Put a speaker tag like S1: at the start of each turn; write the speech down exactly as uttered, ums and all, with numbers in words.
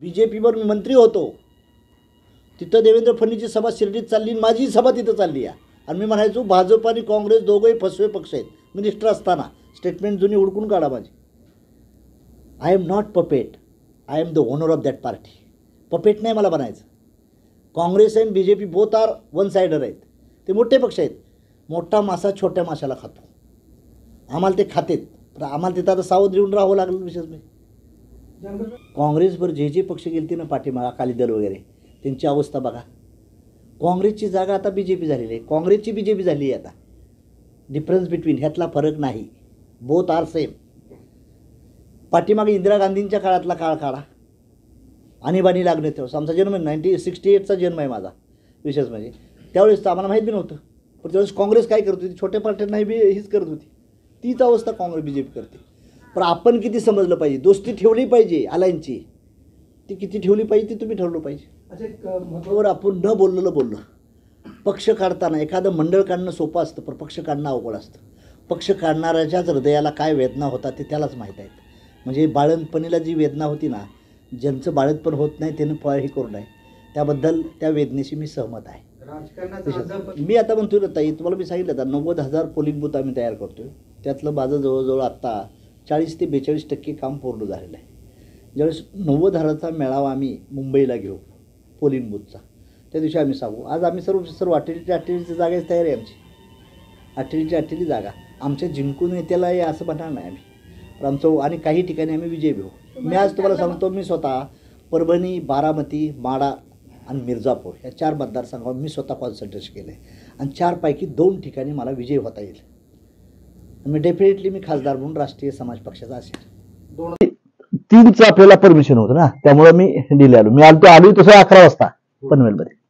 S1: बीजेपीवर मी मंत्री होतो, तिथं देवेंद्र फडणवीसची सभा शिर्डीत चालली आणि माझी सभा तिथं चालली आहे. आणि मी म्हणायचो भाजप आणि काँग्रेस दोघंही फसवे पक्ष आहेत. मिनिस्टर असताना स्टेटमेंट जुनी उडकून काढा माझी. I am not puppet, I am the owner of that party. Puppet नाही मला बनायचं. Congress and B J P both are one sider आहेत. ते मोठे पक्ष आहेत. मोठा मासा छोट्या माशाला खातो. आम्हाला ते खातेत, पण आम्हाला तिथं आता सावध राहून राहावं लागलं. विशेष म्हणजे काँग्रेसवर जे जे पक्ष गेलते ना पाठीमागा, अकाली दल वगैरे, त्यांची अवस्था बघा. काँग्रेसची जागा आता बी जे पी झालेली आहे, काँग्रेसची बी जे पी झाली आहे आता. डिफरन्स बिटवीन, ह्यातला फरक नाही. Both are same. पाठीमागे इंदिरा गांधींच्या काळातला काळ काढा, आणीबाणी लागणे तेव्हा. आमचा जन्म नाईन्टी सिक्स्टी एटचा जन्म आहे माझा. विशेष म्हणजे त्यावेळेस तर आम्हाला माहीत बी नव्हतं, पण त्यावेळेस काँग्रेस काय करत होती, छोट्या पार्ट्यांनाही बी हीच करत होती. तीच अवस्था काँग्रेस बी जे पी करते. पण आपण किती समजलं पाहिजे, दोस्ती ठेवली पाहिजे अलायन्सची, ती किती ठेवली पाहिजे ती तुम्ही ठरवलं पाहिजे. बरोबर, आपण न बोललेलं बोललं. पक्ष काढताना एखादं मंडळ काढणं सोपं असतं, पण पक्ष काढणं अवघड असतं. पक्ष काढणाऱ्याच्याच हृदयाला काय वेदना होता ते त्यालाच माहीत आहेत. म्हणजे बाळंतपणीला जी वेदना होती ना, ज्यांचं बाळंतपण होत नाही त्यानं फळ हे करू नये, त्याबद्दल त्या वेदनेशी मी सहमत आहे. मी आता म्हणतोय ना ताई, तुम्हाला मी सांगितलं आता नव्वद हजार पोलिंग बूथ आम्ही तयार करतोय. त्यातलं माझं जवळजवळ आत्ता चाळीस ते बेचाळीस टक्के काम पूर्ण झालेलं आहे. ज्यावेळेस नव्वद हजाराचा मेळावा आम्ही मुंबईला घेऊ पोलिंग बूथचा, त्या दिवशी आम्ही सांगू. आज आम्ही सर्व सर्व अठ्ठेचाळीस अठ्ठेचाळीसची जागाच तयार आहे आमची. अठ्ठेचाळीसची अठ्ठेचाळीस जागा आमच्या जिंकून येत्याला आहे असं म्हणणार नाही आम्ही, पण आमचं आणि काही ठिकाणी आम्ही विजय घेऊ. मी आज तुम्हाला सांगतो, मी स्वतः परभणी, बारामती, माडा आणि मिर्झापूर या चार मतदारसंघावर मी स्वतः कॉन्सन्ट्रेशन केलं आहे. आणि चारपैकी दोन ठिकाणी मला विजय होता येईल. मी डेफिनेटली मी खासदार म्हणून राष्ट्रीय समाज पक्षाचा असेल. दोन तीनचं आपल्याला परमिशन होतं ना, त्यामुळे मी दिले आलो. मी आलो आलो तसं अकरा वाजता पनवेलमध्ये.